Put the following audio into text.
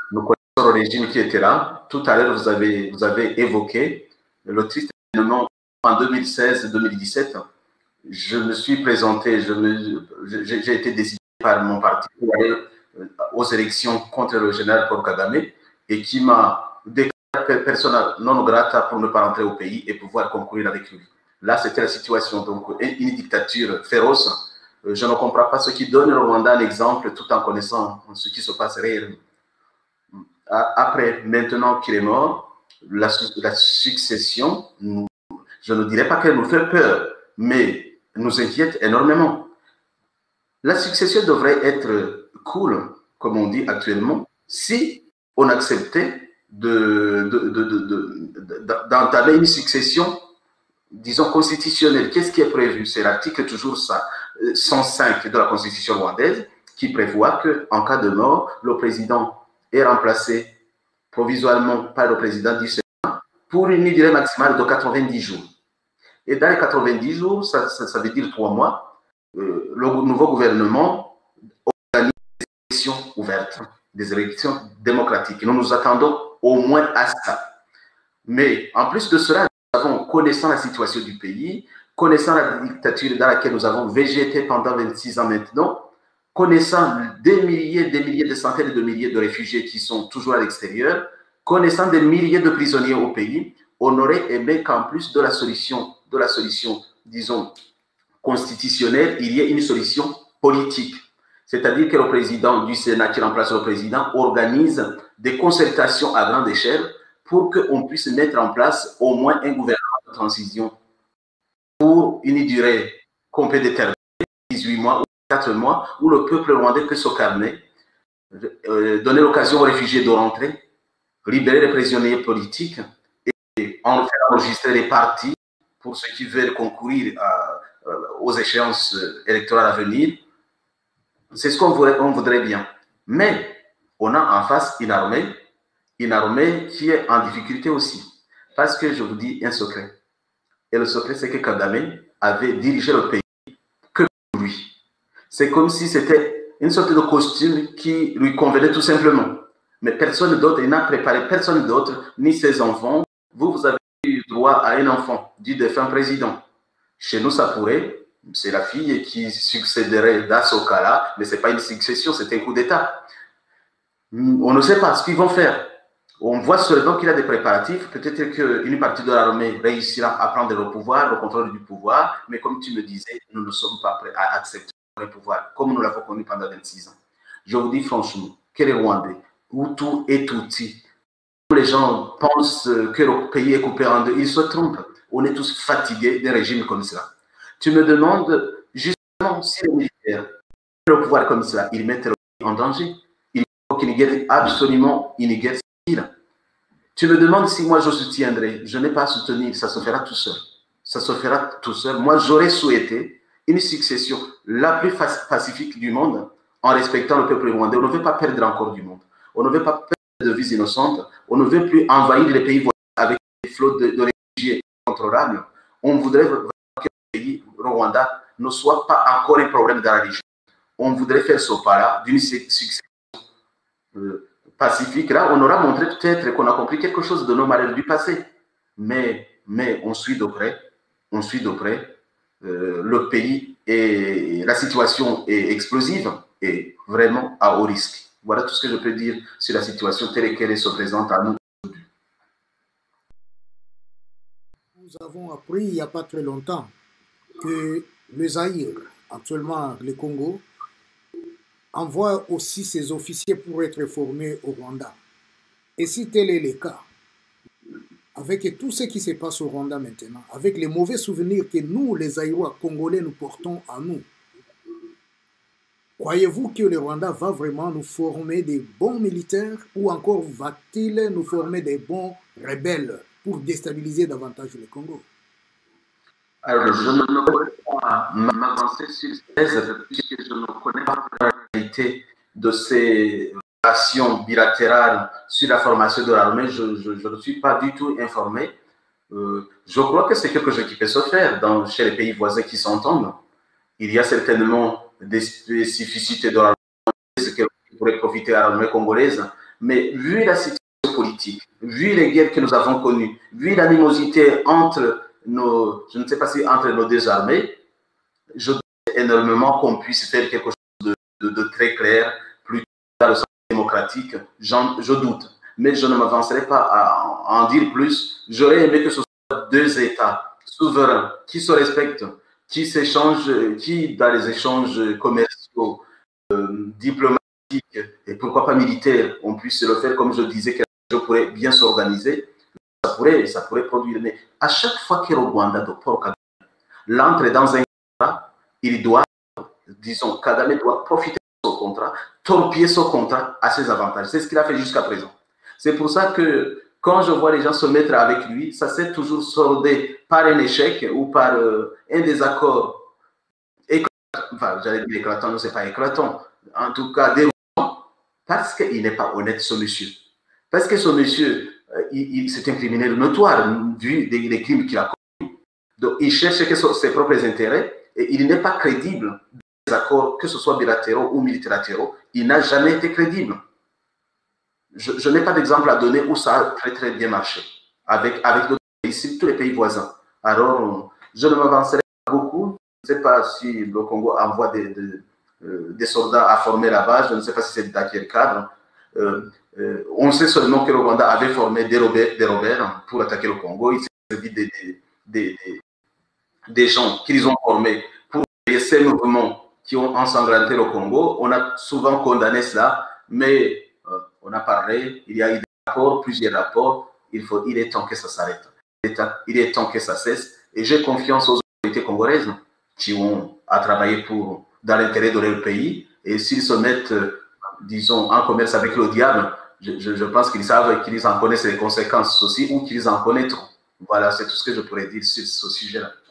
Nous connaissons le régime qui était là. Tout à l'heure, vous avez évoqué le triste événement en 2016-2017. Je me suis présenté, j'ai été désigné par mon parti pour aller aux élections contre le général Paul Kagame et qui m'a déclaré persona non grata pour ne pas rentrer au pays et pouvoir concourir avec lui. Là, c'était la situation. Donc, une dictature féroce. Je ne comprends pas ce qui donne au Rwanda un exemple tout en connaissant ce qui se passe réellement. Après, maintenant qu'il est mort, la succession, je ne dirais pas qu'elle nous fait peur, mais nous inquiète énormément. La succession devrait être cool, comme on dit actuellement, si on acceptait d'entamer une succession, disons, constitutionnelle. Qu'est-ce qui est prévu? C'est l'article toujours ça, 105 de la Constitution rwandaise qui prévoit qu'en cas de mort, le président est remplacé provisoirement par le président du Sénat pour une durée maximale de 90 jours. Et dans les 90 jours, ça veut dire 3 mois, le nouveau gouvernement organise des élections ouvertes, des élections démocratiques. Nous nous attendons au moins à ça. Mais en plus de cela, nous avons, connaissant la situation du pays, connaissant la dictature dans laquelle nous avons végété pendant 26 ans maintenant, connaissant des milliers, des centaines de milliers de réfugiés qui sont toujours à l'extérieur, connaissant des milliers de prisonniers au pays, on aurait aimé qu'en plus de la solution, disons, constitutionnelle, il y ait une solution politique. C'est-à-dire que le président du Sénat qui remplace le président organise des concertations à grande échelle pour qu'on puisse mettre en place au moins un gouvernement de transition pour une durée qu'on peut déterminer, 18 mois ou 4 mois, où le peuple rwandais peut se calmer, donner l'occasion aux réfugiés de rentrer, libérer les prisonniers politiques et en faire enregistrer les partis pour ceux qui veulent concourir aux échéances électorales à venir. C'est ce qu'on voudrait bien. Mais on a en face une armée qui est en difficulté aussi. Parce que je vous dis un secret. Et le secret, c'est que Kagame avait dirigé le pays que pour lui. C'est comme si c'était une sorte de costume qui lui convenait tout simplement. Mais personne d'autre, il n'a préparé personne d'autre, ni ses enfants. Vous avez eu droit à un enfant du défunt président. Chez nous, ça pourrait, c'est la fille qui succéderait dans ce cas-là, mais ce n'est pas une succession, c'est un coup d'État. On ne sait pas ce qu'ils vont faire. On voit seulement qu'il y a des préparatifs. Peut-être qu'une partie de l'armée réussira à prendre le pouvoir, le contrôle du pouvoir, mais comme tu me disais, nous ne sommes pas prêts à accepter le pouvoir, comme nous l'avons connu pendant 26 ans. Je vous dis franchement, que les Rwandais, Hutu et Tutsi, les gens pensent que le pays est coupé en deux, ils se trompent. On est tous fatigués d'un régime comme ça. Tu me demandes justement si les militaires ont le pouvoir comme ça, ils mettent le pays en danger. Il faut qu'il y ait absolument une guerre civile. Tu me demandes si moi je soutiendrai. Je n'ai pas à soutenir, ça se fera tout seul. Ça se fera tout seul. Moi, j'aurais souhaité une succession la plus pacifique du monde en respectant le peuple rwandais. On ne veut pas perdre encore du monde. On ne veut pas perdre de vies innocentes. On ne veut plus envahir les pays voisins avec des flots de réfugiés incontrôlables. On voudrait que le pays Rwanda ne soit pas encore un problème dans la région. On voudrait faire ce pas-là d'une succession pacifique. Là, on aura montré peut-être qu'on a compris quelque chose de nos malheurs du passé. Mais on suit de près. On suit de près. Le pays et la situation est explosive et vraiment à haut risque. Voilà tout ce que je peux dire sur la situation telle qu'elle se présente à nous. Nous avons appris il n'y a pas très longtemps que le Zaïre, actuellement le Congo, envoie aussi ses officiers pour être formés au Rwanda. Et si tel est le cas, avec tout ce qui se passe au Rwanda maintenant, avec les mauvais souvenirs que nous, les Zaïrois congolais, nous portons à nous, croyez-vous que le Rwanda va vraiment nous former des bons militaires ou encore va-t-il nous former des bons rebelles pour déstabiliser davantage le Congo? Alors, je ne pourrais pas m'avancer sur ces thèses puisque je ne connais pas la réalité de ces relations bilatérales sur la formation de l'armée. Je ne suis pas du tout informé. Je crois que c'est quelque chose qui peut se faire chez les pays voisins qui s'entendent. Il y a certainement des spécificités de l'armée qui pourraient profiter à l'armée congolaise, Mais vu la situation politique, vu les guerres que nous avons connues, vu l'animosité entre nos, je ne sais pas si entre nos deux armées, je doute énormément qu'on puisse faire quelque chose de très clair, plus dans le sens démocratique, je doute. Mais je ne m'avancerai pas à en dire plus. J'aurais aimé que ce soit deux États souverains qui se respectent, qui s'échangent, qui dans les échanges commerciaux, diplomatiques et pourquoi pas militaires, on puisse le faire comme je disais, que je pourrais bien s'organiser. Ça pourrait produire. Mais à chaque fois que le Rwanda de Paul Kagame l'entre dans un contrat, il doit, disons, Kagame doit profiter de son contrat, torpiller son contrat à ses avantages. C'est ce qu'il a fait jusqu'à présent. C'est pour ça que quand je vois les gens se mettre avec lui, ça s'est toujours soldé par un échec ou par un désaccord éclatant. Enfin, j'allais dire éclatant, non, c'est pas éclatant. En tout cas, déroutant, parce qu'il n'est pas honnête, ce monsieur. Parce que ce monsieur, c'est un criminel notoire, vu les crimes qu'il a commis. Donc, il cherche que ses propres intérêts et il n'est pas crédible. Des accords, que ce soit bilatéraux ou multilatéraux, il n'a jamais été crédible. Je n'ai pas d'exemple à donner où ça a très très bien marché avec d'autres pays, tous les pays voisins. Alors, je ne m'avancerai pas beaucoup. Je ne sais pas si le Congo envoie des soldats à former là-bas. Je ne sais pas si c'est dans quel cadre. On sait seulement que le Rwanda avait formé des rebelles pour attaquer le Congo. Il s'est servi des gens qu'ils ont formés pour créer ces mouvements qui ont ensanglanté le Congo. On a souvent condamné cela, mais on a parlé, il y a eu des rapports, plusieurs rapports. Il est temps que ça s'arrête. Il est temps que ça cesse. Et j'ai confiance aux autorités congolaises qui ont à travailler dans l'intérêt de leur pays. Et s'ils se mettent, disons, en commerce avec le diable, je pense qu'ils savent qu'ils en connaissent les conséquences aussi ou qu'ils en connaîtront. Voilà, c'est tout ce que je pourrais dire sur ce sujet-là.